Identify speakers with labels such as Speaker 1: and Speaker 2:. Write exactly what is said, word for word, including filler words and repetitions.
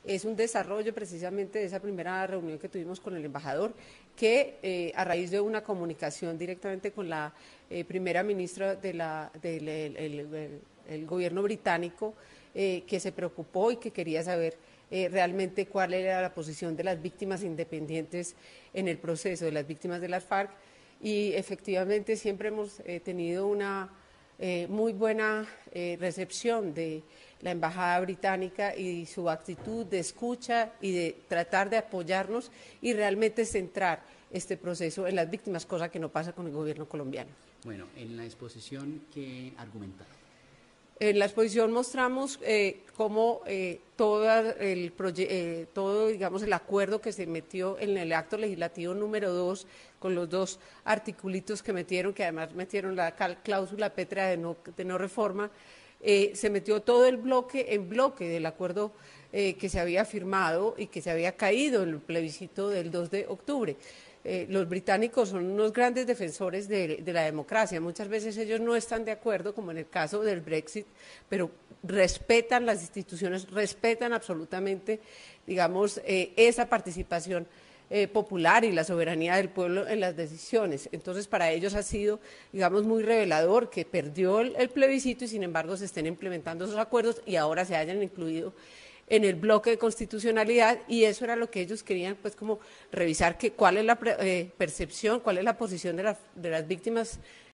Speaker 1: es un desarrollo precisamente de esa primera reunión que tuvimos con el embajador, que eh, a raíz de una comunicación directamente con la eh, primera ministra de la, del el, el, el, el gobierno británico, eh, que se preocupó y que quería saber eh, realmente cuál era la posición de las víctimas independientes en el proceso, de las víctimas de las FARC, y efectivamente siempre hemos eh, tenido una eh, muy buena eh, recepción de la Embajada Británica y su actitud de escucha y de tratar de apoyarnos y realmente centrar este proceso en las víctimas, cosa que no pasa con el gobierno colombiano.
Speaker 2: Bueno, en la exposición, ¿qué argumentaron?
Speaker 1: En la exposición mostramos eh, cómo eh, todo, el eh, todo digamos, el acuerdo que se metió en el acto legislativo número dos, con los dos articulitos que metieron, que además metieron la cláusula pétrea de no, de no reforma, eh, se metió todo el bloque en bloque del acuerdo eh, que se había firmado y que se había caído en el plebiscito del dos de octubre. Eh, los británicos son unos grandes defensores de, de la democracia. Muchas veces ellos no están de acuerdo, como en el caso del Brexit, pero respetan las instituciones, respetan absolutamente, digamos, eh, esa participación eh, popular y la soberanía del pueblo en las decisiones. Entonces, para ellos ha sido, digamos, muy revelador que perdió el, el plebiscito y, sin embargo, se estén implementando esos acuerdos y ahora se hayan incluido en el bloque de constitucionalidad, y eso era lo que ellos querían, pues como revisar que, cuál es la eh, percepción, cuál es la posición de, la, de las víctimas